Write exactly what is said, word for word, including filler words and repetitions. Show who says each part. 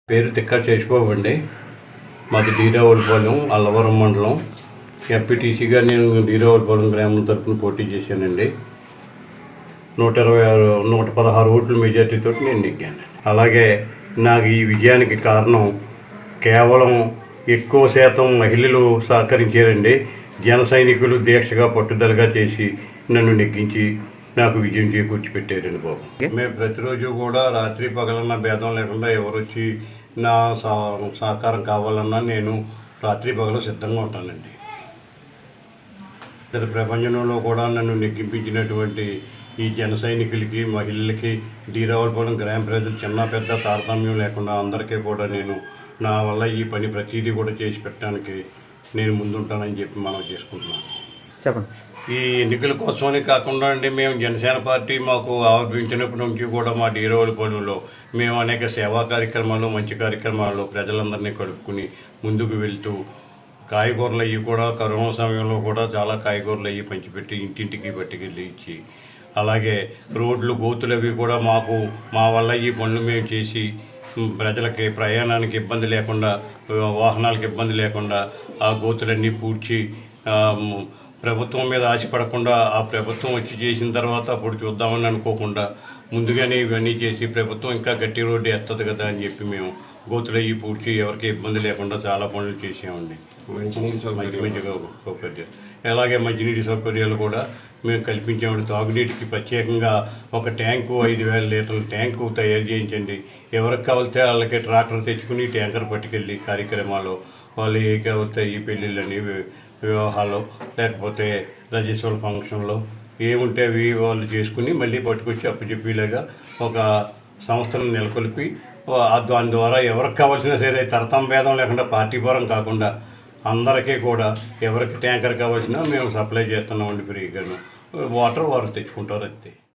Speaker 1: పేరు తిక్క చేసిపోవండి. మాది డీరావులపాలెం అల్లవరం మండలం. ఎంపీటీసీగా నేను డీరావులపాలెం గ్రామం తరఫున పోటీ చేశానండి. నూట ఇరవై ఆరు నూట పదహారు ఓట్ల మెజార్టీతో నేను నెగ్గాను. అలాగే నాకు ఈ విజయానికి కారణం కేవలం ఎక్కువ శాతం మహిళలు సహకరించారండి. జన సైనికులు దీక్షగా పట్టుదలగా చేసి నన్ను నెగ్గించి నాకు విజయం చేకూర్చి పెట్టారండి బాబు. మేము ప్రతిరోజు కూడా రాత్రి పగలన్న భేదం లేకుండా ఎవరు వచ్చి నా సహకారం కావాలన్నా నేను రాత్రి పగలు సిద్ధంగా ఉంటానండి. ఇతర ప్రపంచంలో కూడా నన్ను నెగ్గింపించినటువంటి ఈ జన సైనికులకి, మహిళలకి, డీరావులపాలెం గ్రామ ప్రజలు చిన్న పెద్ద తారతమ్యం లేకుండా అందరికీ కూడా నేను నా వల్ల ఈ పని ప్రతిదీ కూడా చేసి పెట్టడానికి నేను ముందుంటానని చెప్పి మనం చేసుకుంటున్నాను.
Speaker 2: చెప్పండి.
Speaker 1: ఈ ఎన్నికల కోసమని కాకుండా అండి, మేము జనసేన పార్టీ మాకు ఆవిర్భించినప్పటి నుంచి కూడా మా డీరావులపాలెంలో మేము అనేక సేవా కార్యక్రమాలు, మంచి కార్యక్రమాలు ప్రజలందరినీ కలుపుకుని ముందుకు వెళ్తూ కాయగూరలు అవి కూడా కరోనా సమయంలో కూడా చాలా కాయగూరలు అవి పంచిపెట్టి ఇంటింటికి పట్టుకెళ్ళి ఇచ్చి, అలాగే రోడ్లు గోతులు అవి కూడా మాకు మా వల్ల ఈ పనులు మేము చేసి ప్రజలకి ప్రయాణానికి ఇబ్బంది లేకుండా, వాహనాలకు ఇబ్బంది లేకుండా ఆ గోతులన్నీ పూడ్చి ప్రభుత్వం మీద ఆశపడకుండా ఆ ప్రభుత్వం వచ్చి చేసిన తర్వాత అప్పుడు చూద్దామని అనుకోకుండా ముందుగానే ఇవన్నీ చేసి ప్రభుత్వం ఇంకా గట్టి రోడ్డు వేస్తుంది కదా అని చెప్పి మేము గోతులయ్యి పూడ్చి ఎవరికి ఇబ్బంది లేకుండా చాలా పనులు చేసామండి. మంచినీటి సౌకర్యాలు అలాగే మంచినీటి సౌకర్యాలు కూడా మేము కల్పించామండి. తాగునీటికి ప్రత్యేకంగా ఒక ట్యాంకు ఐదు వేల లీటర్ల ట్యాంకు తయారు చేయించండి. ఎవరికి కావాలితే వాళ్ళకి ట్రాక్టర్ తెచ్చుకుని ట్యాంకర్ పట్టుకెళ్ళి కార్యక్రమాలు వాళ్ళు ఏ కావాలితే ఈ పెళ్ళిళ్ళని, వివాహాలు, లేకపోతే రజస్వల ఫంక్షన్లో ఏముంటే అవి వాళ్ళు చేసుకుని మళ్ళీ పట్టుకొచ్చి అప్పచెప్పేలాగా ఒక సంస్థను నెలకొల్పి దాని ద్వారా ఎవరికి కావాల్సిన సరే తరతం భేదం లేకుండా పార్టీ పరం కాకుండా అందరికీ కూడా ఎవరికి ట్యాంకర్ కావాల్సినా మేము సప్లై చేస్తున్నామండి ఫ్రీగాను. వాటర్ వారు తెచ్చుకుంటారు అంతే.